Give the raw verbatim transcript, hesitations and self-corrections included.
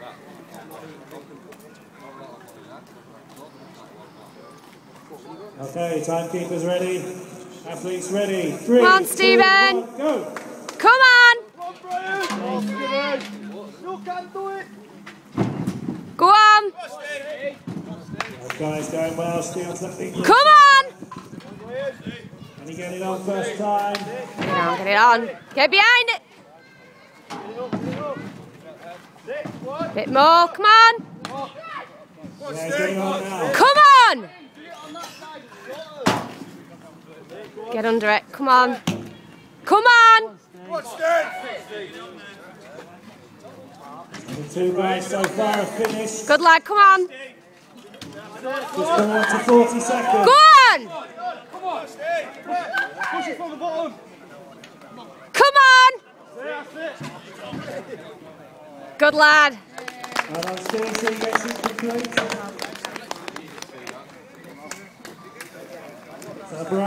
Okay, timekeepers ready. Athletes ready. Three, Come on, two, Stephen. one, go. Come on. You can do it. Go on. Those guys going well. Steel's looking. Come on. Can he get it on first time? Get it on, get it on. Get behind it. Bit more, come on. Yeah, he's getting on now. Come on. Get under it, come on. Come on. The two guys so far have finished. Good lad, come on. Just come on to forty seconds. Go on. Come on, stay. Push it from the bottom. Come on. Good lad. And on Stacey gets it complete. So